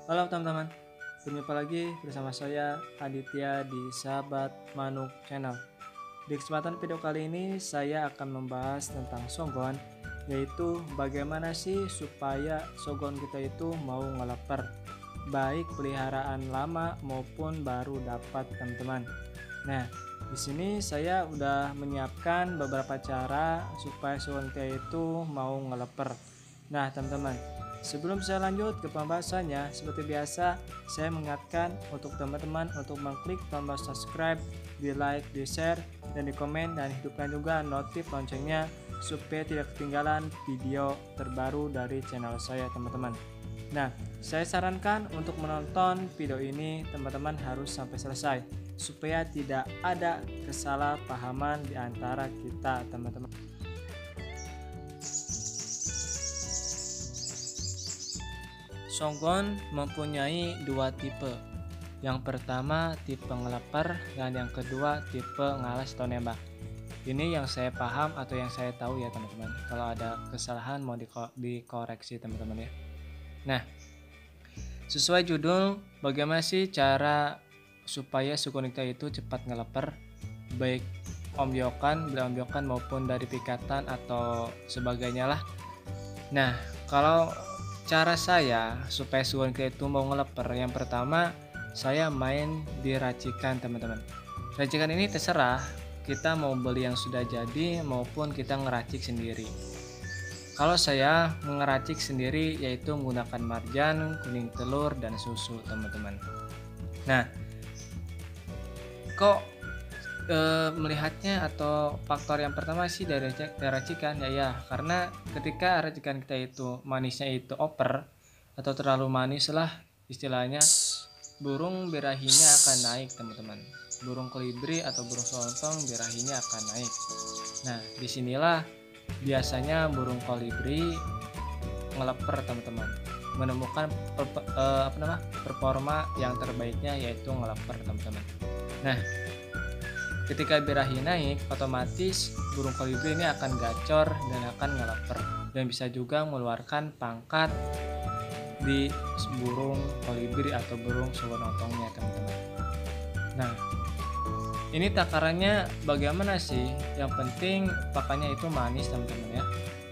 Halo teman-teman, berjumpa lagi bersama saya Aditya di Sahabat Manuk Channel. Di kesempatan video kali ini saya akan membahas tentang sogon, yaitu bagaimana sih supaya sogon kita itu mau ngeleper, baik peliharaan lama maupun baru dapat teman-teman. Nah, di sini saya udah menyiapkan beberapa cara supaya sogon kita itu mau ngeleper. Nah, teman-teman, sebelum saya lanjut ke pembahasannya, seperti biasa, saya mengingatkan untuk teman-teman untuk mengklik tombol subscribe, di like, di share, dan di komen, dan hidupkan juga notif loncengnya supaya tidak ketinggalan video terbaru dari channel saya, teman-teman. Nah, saya sarankan untuk menonton video ini teman-teman harus sampai selesai supaya tidak ada kesalahpahaman di antara kita, teman-teman. Sogon mempunyai dua tipe. Yang pertama tipe ngeleper dan yang kedua tipe ngalas atau nembak. Ini yang saya paham atau yang saya tahu ya teman-teman. Kalau ada kesalahan mau dikoreksi teman-teman ya. Nah, sesuai judul, bagaimana sih cara supaya sogon kita itu cepat ngeleper, baik beli ombyokan maupun dari pikatan atau sebagainya lah. Nah, kalau cara saya supaya sogon kita itu mau ngeleper, yang pertama saya main di racikan teman-teman. Racikan ini terserah kita mau beli yang sudah jadi maupun kita ngeracik sendiri. Kalau saya ngeracik sendiri yaitu menggunakan marjan, kuning telur, dan susu teman-teman. Nah, kok melihatnya atau faktor yang pertama sih dari racikan ya karena ketika racikan kita itu manisnya itu over atau terlalu manis lah istilahnya, burung birahinya akan naik teman-teman. Burung kolibri atau burung solontong birahinya akan naik. Nah, disinilah biasanya burung kolibri ngeleper teman-teman, menemukan performa yang terbaiknya yaitu ngeleper teman-teman. Nah, ketika birahi naik, otomatis burung kolibri ini akan gacor dan akan ngeleper dan bisa juga mengeluarkan pangkat di burung kolibri atau burung sogon ontongnya teman-teman. Nah, ini takarannya bagaimana sih? Yang penting pakannya itu manis teman-teman ya.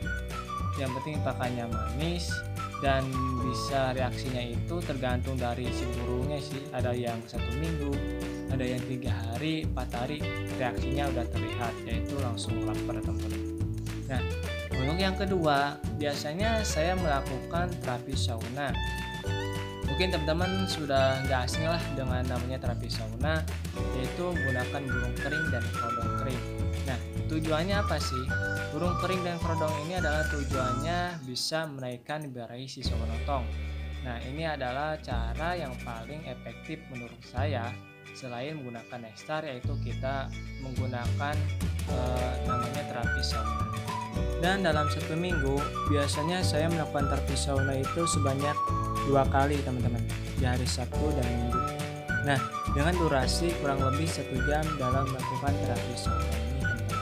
Yang penting pakannya manis dan bisa reaksinya itu tergantung dari si burungnya sih. Ada yang 1 minggu, ada yang 3 hari, 4 hari reaksinya udah terlihat yaitu langsung lapar teman-teman. Nah, untuk yang kedua biasanya saya melakukan terapi sauna. Mungkin teman-teman sudah nggak asing lah dengan namanya terapi sauna, yaitu menggunakan burung kering dan kerodong kering. Nah, tujuannya apa sih? Burung kering dan kerodong ini adalah tujuannya bisa menaikkan birahi si sogon ontong. Nah, ini adalah cara yang paling efektif menurut saya selain menggunakan nekstar, yaitu kita menggunakan namanya terapi sauna. Dan dalam 1 minggu biasanya saya melakukan terapi sauna itu sebanyak 2 kali teman-teman, di hari Sabtu dan Minggu. Nah, dengan durasi kurang lebih 1 jam dalam melakukan terapi sauna ini teman-teman.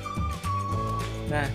Nah,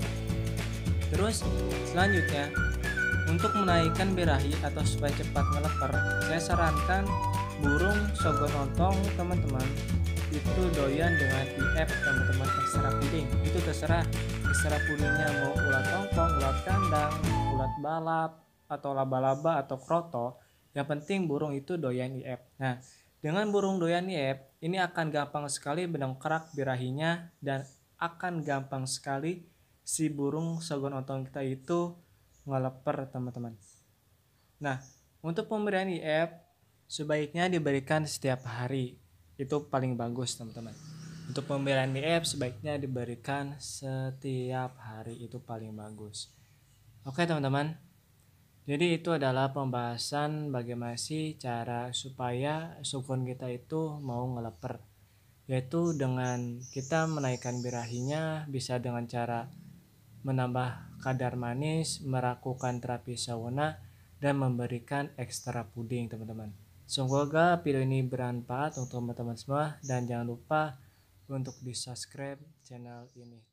terus selanjutnya untuk menaikkan birahi atau supaya cepat ngeleper, saya sarankan burung sogon ontong teman-teman itu doyan dengan IF teman-teman, ekstra puding. Itu terserah ekstra pudingnya mau ulat tongkong, ulat kandang, ulat balap, atau laba-laba atau kroto. Yang penting burung itu doyan IF. Nah, dengan burung doyan IF ini akan gampang sekali mendongkrak birahinya dan akan gampang sekali si burung sogon ontong kita itu ngeleper teman-teman. Nah, untuk pemberian IF sebaiknya diberikan setiap hari, itu paling bagus teman-teman. Untuk pemberian IF sebaiknya diberikan setiap hari, itu paling bagus. Oke teman-teman, jadi itu adalah pembahasan bagaimana sih cara supaya sogon kita itu mau ngeleper, yaitu dengan kita menaikkan birahinya bisa dengan cara menambah kadar manis, melakukan terapi sauna, dan memberikan ekstra puding teman-teman. Semoga video ini bermanfaat untuk teman-teman semua dan jangan lupa untuk di subscribe channel ini.